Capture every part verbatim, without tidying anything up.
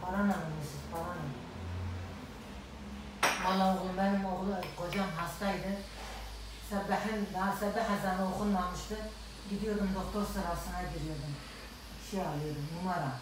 Paranla mısınız? Paranla. Valla oğlum benim oğlu, kocam hastaydı. Sabahın, daha sabah ezanı okunmamıştı. Gidiyordum doktor sırasına giriyordum. Şey alıyordum, numara.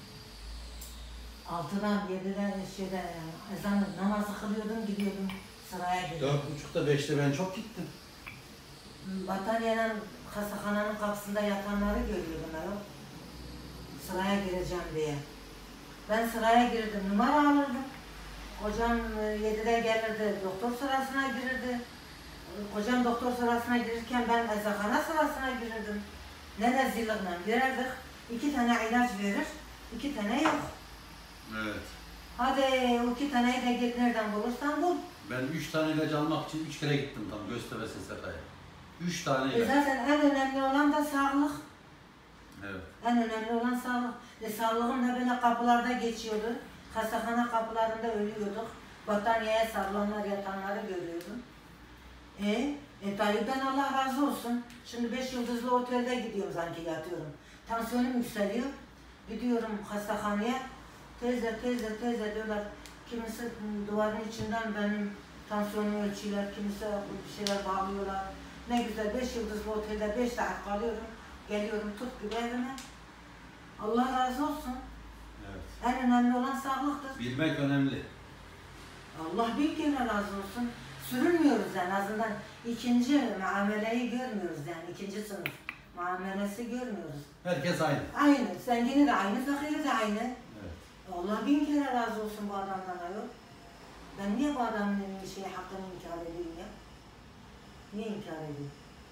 Altıdan yediden şeyde ezanı namazı kılıyordum, gidiyordum sıraya giriyordum. Dört buçukta beşte ben çok gittim. Battaniyenin hastahananın kapısında yatanları görüyordum ayol. Sıraya gireceğim diye. Ben sıraya girdim, numara alırdım. Kocam yedide gelirdi, doktor sırasına girirdi. Kocam doktor sırasına girirken ben eczahane sırasına girirdim. Ne rezillikle girerdik. İki tane ilaç verir, iki tane yok. Evet. Hadi o iki taneyi de git nereden bulursan bul. Ben üç tane ilaç almak için üç kere gittim tam Göztepe S S K'ya. Üç tane E ilaç. zaten en önemli olan da sağlık. Evet. En önemli olan sağlık. E sağlığım da böyle kapılarda geçiyordu. Hastahane kapılarında ölüyorduk. Battaniyeye sarılanlar, yatanları görüyordum. E, e Tayyip'ten Allah razı olsun. Şimdi beş yıldızlı otelde gidiyorum sanki yatıyorum. Tansiyonum yükseliyor. Gidiyorum hastahaneye. Teyze, teyze, teyze diyorlar. Kimisi duvarın içinden benim tansiyonumu ölçüyorlar. Kimisi bir şeyler bağlıyorlar. Ne güzel beş yıldızlı otelde beş saat kalıyorum. Geliyorum tut gibi evime. Allah razı olsun. Evet. En önemli olan sağlıktır. Bilmek önemli. Allah bin kere razı olsun. Sürünmüyoruz en azından. İkinci muameleyi görmüyoruz yani. ikinci sınıf muamelesi görmüyoruz. Herkes aynı. Aynı. Zengini de aynı, fakiri de aynı. Evet. Allah bin kere razı olsun bu adamdan ayol. Ben niye bu adamın şey hakkını inkar edeyim ya? Niye inkar edeyim?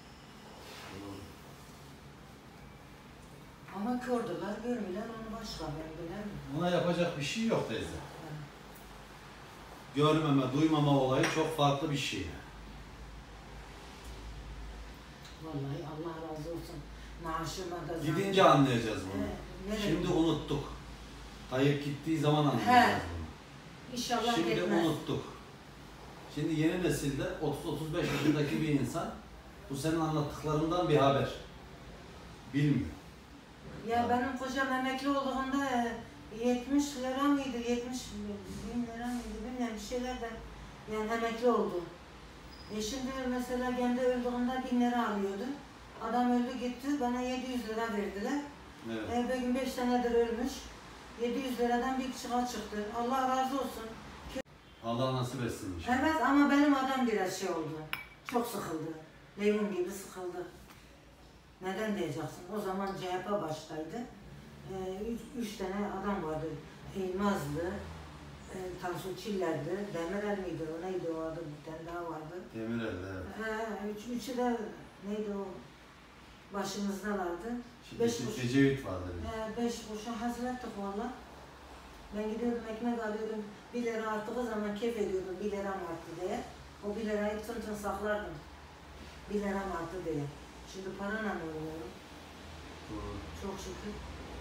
Ama kördüler, görmüyorlar onu başka ben bilemem. Buna yapacak bir şey yok teyze. Görmeme, duymama olayı çok farklı bir şey. Vallahi Allah razı olsun. Maaşıma da zam. Gidince anlayacağız bunu. He, Şimdi unuttuk. Tayyip gittiği zaman anlayacağız He. bunu. İnşallah Şimdi gitmez. unuttuk. Şimdi yeni nesilde otuz otuz beş yaşındaki bir insan bu senin anlattıklarından bir haber. Bilmiyor. Ya benim kocam emekli olduğunda yetmiş lira mıydı, yetmiş bin lira mıydı bilmiyorum bir şeyler de yani emekli oldu. E şimdi mesela kendi öldüğünde bin lira alıyordu. Adam öldü gitti, bana yedi yüz lira verdiler. Evet. E bugün beş senedir ölmüş. yedi yüz liradan bir çıkar çıktı. Allah razı olsun. Allah nasip etsin inşallah. Evet ama benim adam biraz şey oldu. Çok sıkıldı. Leymun gibi sıkıldı. Neden diyeceksin? O zaman C H P baştaydı. Ee, üç, üç tane adam vardı. İlmazlı, e, Tansu Çiller'di, Demirel miydi o neydi o adı bir tane daha vardı. Demirel, evet. Ee, üç, üçü de neydi o başımızdalardı. Beş kuruş, Ecevit vardı. e, beş kuruşa hazır ettik valla. Ben gidiyordum ekmek alıyordum, bir lira arttığı zaman keyif ediyordum bir lira mı arttı diye. O bir lirayı tın tın saklardım. Bir lira mı arttı diye. Şimdi parayla oynuyorum. Doğru. Çok şükür.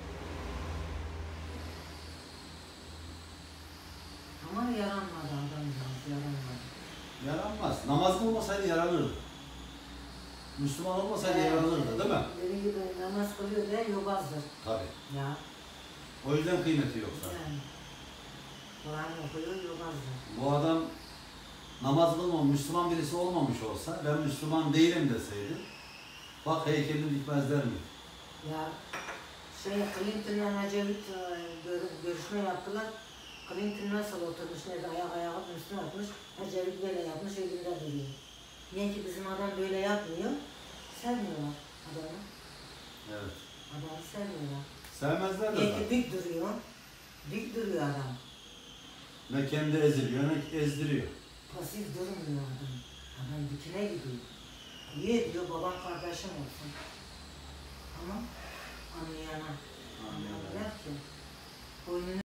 Ama yaranmadı adamcağız, yaranmadı. Yaranmaz. Namaz olmasaydı yaranırdı. Müslüman olmasaydı Evet, yaranırdı değil mi? Dediği gibi namaz kılıyor diye yobazdır. Tabii. Ya. O yüzden kıymeti yok zaten. Yani. Kur'an okuyor, yobazdır. Bu adam namaz kılmamış, Müslüman birisi olmamış olsa, ben Müslüman değilim deseydi, bak heykelini dikmezler mi? Ya şey Clinton'la Ecevit e, gör, görüşme yaptılar. Clinton nasıl oturmuş, nerede ayak ayağı üstüne atmış, Ecevit böyle yapmış, elinde duruyor. Niye ki bizim adam böyle yapmıyor? Sevmiyorlar adamı. Evet. Adamı sevmiyorlar. Sevmezler de Niye ki zaten. dik duruyor, dik duruyor adam. Ne kendi eziliyor, ne ezdiriyor. Pasif durmuyor adam. Adam dikine gidiyor. Niye diyor, babam kardeşim olsun. Ama anlayana. Anlayana. Anlayan ki. Boynunu